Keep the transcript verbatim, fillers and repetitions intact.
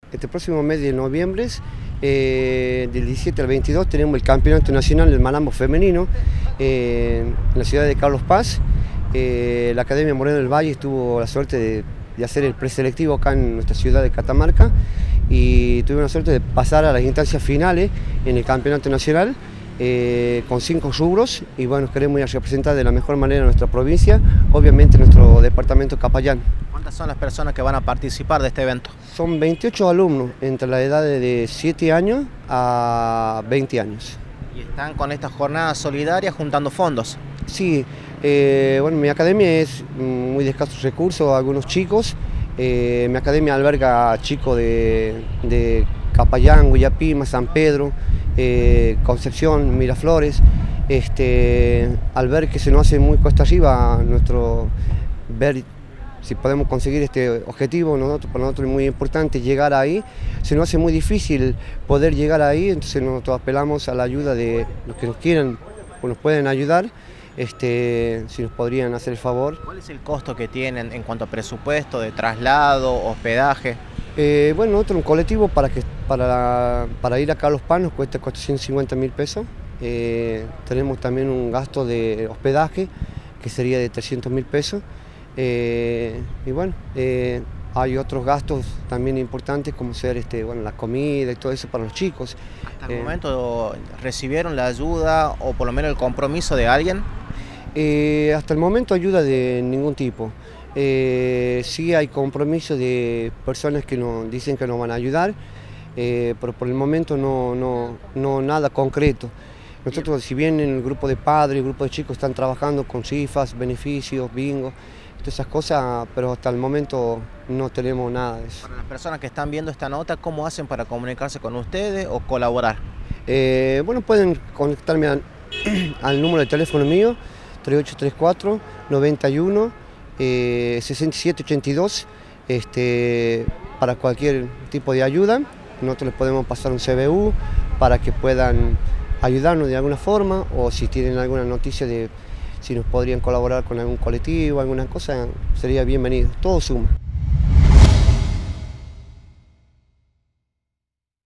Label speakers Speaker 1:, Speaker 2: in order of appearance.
Speaker 1: Este próximo mes de noviembre, eh, del diecisiete al veintidós, tenemos el Campeonato Nacional del Malambo Femenino eh, en la ciudad de Carlos Paz. Eh, la Academia Moreno del Valle tuvo la suerte de, de hacer el preselectivo acá en nuestra ciudad de Catamarca y tuvimos la suerte de pasar a las instancias finales en el Campeonato Nacional eh, con cinco rubros y bueno, queremos ir a representar de la mejor manera nuestra provincia, obviamente nuestro departamento Capayán.
Speaker 2: ¿Cuántas son las personas que van a participar de este evento?
Speaker 1: Son veintiocho alumnos entre la edad de siete años a veinte años.
Speaker 2: ¿Y están con esta jornada solidaria juntando fondos?
Speaker 1: Sí, eh, bueno, mi academia es muy de escasos recursos, algunos chicos. Eh, mi academia alberga chicos de, de Capayán, Guillapima, San Pedro, eh, Concepción, Miraflores. Este, al ver que se nos hace muy cuesta arriba nuestro ver si podemos conseguir este objetivo, nosotros, para nosotros es muy importante llegar ahí, se nos hace muy difícil poder llegar ahí, entonces nosotros apelamos a la ayuda de los que nos quieran o nos pueden ayudar, este, si nos podrían hacer el favor.
Speaker 2: ¿Cuál es el costo que tienen en cuanto a presupuesto de traslado, hospedaje?
Speaker 1: Eh, bueno, nosotros un colectivo para, que, para, para ir a Carlos Paz nos cuesta cuatrocientos cincuenta mil pesos, eh, tenemos también un gasto de hospedaje que sería de trescientos mil pesos. Eh, y bueno, eh, hay otros gastos también importantes como ser este, bueno, la comida y todo eso para los chicos.
Speaker 2: ¿Hasta el
Speaker 1: eh,
Speaker 2: momento recibieron la ayuda o por lo menos el compromiso de alguien?
Speaker 1: Eh, hasta el momento ayuda de ningún tipo. Eh, sí hay compromiso de personas que nos dicen que nos van a ayudar, eh, pero por el momento no, no, no nada concreto. Nosotros, si bien en el grupo de padres, el grupo de chicos están trabajando con rifas, beneficios, bingo, todas esas cosas, pero hasta el momento no tenemos nada de eso.
Speaker 2: Para las personas que están viendo esta nota, ¿cómo hacen para comunicarse con ustedes o colaborar?
Speaker 1: Eh, bueno, pueden conectarme al, al número de teléfono mío, tres ocho tres cuatro, nueve uno, seis siete ocho dos, este, para cualquier tipo de ayuda. Nosotros les podemos pasar un C B U para que puedan ayudarnos de alguna forma, o si tienen alguna noticia de si nos podrían colaborar con algún colectivo, alguna cosa, sería bienvenido. Todo suma.